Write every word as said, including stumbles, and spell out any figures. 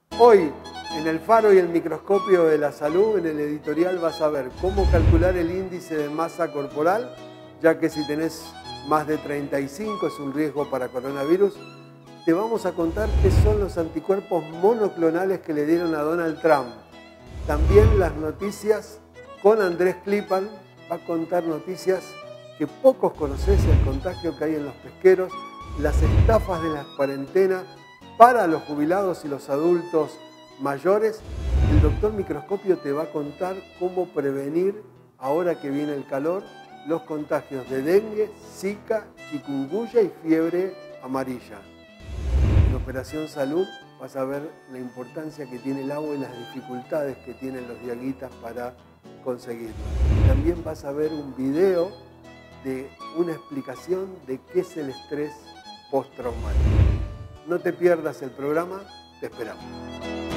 Hoy, en el Faro y el Microscopio de la Salud, en el editorial vas a ver cómo calcular el índice de masa corporal, ya que si tenés más de treinta y cinco es un riesgo para coronavirus. Te vamos a contar qué son los anticuerpos monoclonales que le dieron a Donald Trump. También las noticias con Andrés Klipan, va a contar noticias que pocos conocés, el contagio que hay en los pesqueros, las estafas de la cuarentena para los jubilados y los adultos mayores. El doctor Microscopio te va a contar cómo prevenir, ahora que viene el calor, los contagios de dengue, zika, chikungunya y fiebre amarilla. En Operación Salud vas a ver la importancia que tiene el agua y las dificultades que tienen los diaguitas para conseguirlo. También vas a ver un video de una explicación de qué es el estrés postraumático. No te pierdas el programa, te esperamos.